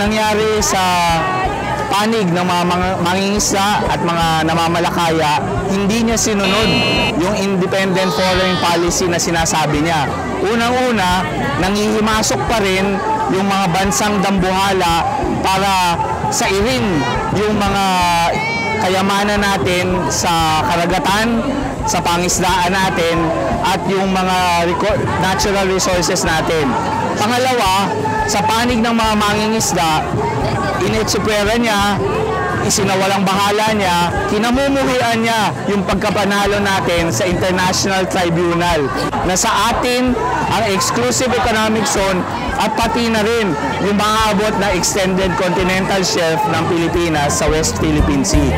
nangyari sa panig ng mga mangingisda at mga namamalakaya, hindi niya sinunod yung independent foreign policy na sinasabi niya. Unang-una, nangihimasok pa rin yung mga bansang dambuhala para sairin yung mga kayamanan natin sa karagatan, sa pangisdaan natin, at yung mga natural resources natin. Pangalawa, sa panig ng mga mangingisda, initsupwera niya, isinawalang bahala niya, kinamumuhian niya yung pagkapanalo natin sa International Tribunal na sa atin ang exclusive economic zone at pati na rin yung maabot na extended continental shelf ng Pilipinas sa West Philippine Sea.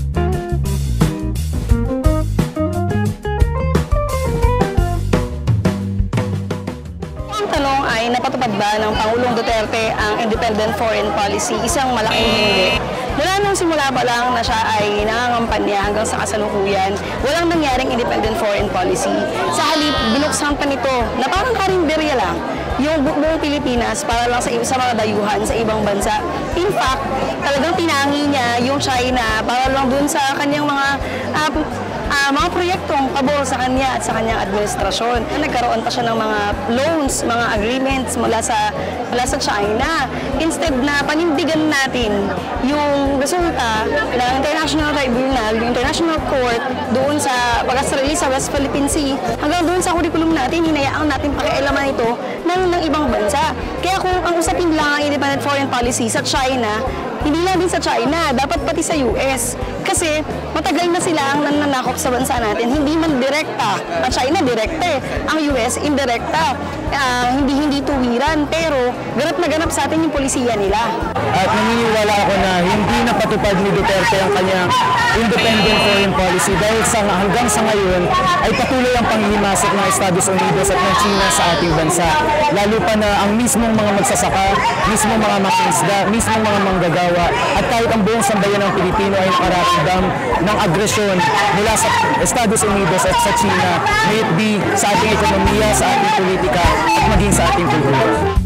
Napatupad ba ng Pangulong Duterte ang independent foreign policy? Isang malaking hindi. Mula nung simula pa lang na siya ay nangangampanya hanggang sa kasalukuyan, walang nangyaring independent foreign policy. Sa halip, binuksan pa nito na parang karinderya lang yung buong Pilipinas para lang sa mga dayuhan sa ibang bansa. In fact, talagang tinangi niya yung China para lang dun sa kanyang mga proyektong pabor sa kanya at sa kanyang administrasyon. Nagkaroon pa siya ng mga loans, mga agreements mula sa China. Instead na panindigan natin yung resulta ng International Tribunal, yung International Court, doon sa pag-release sa West Philippine Sea, hanggang doon sa curriculum natin, hinayaan natin pakialaman ito ng ibang bansa. Kaya kung ang usapin lang ang independent foreign policy sa China, hindi lang din sa China, dapat pati sa US. Kasi matagal na sila ang nananakop sa bansa natin. Hindi man direkta. Ang China direkta ang US indirekta. Hindi tuwiran, pero ganap na ganap sa atin yung polisiya nila. At naniniwala ako na hindi napatupad ni Duterte ang kanyang independent foreign policy dahil hanggang sa ngayon ay patuloy ang panghihimasok ng Estados Unidos at ng China sa ating bansa. Lalo pa na ang mismong mga magsasaka, mismong mga mangingisda, mismong mga manggagawa, at kahit ang buong sambayan ng Pilipino ay nakararamdam ng agresyon mula sa Estados Unidos at sa China, may it be sa ating ekonomiya, sa ating politika, at maging sa ating kultura.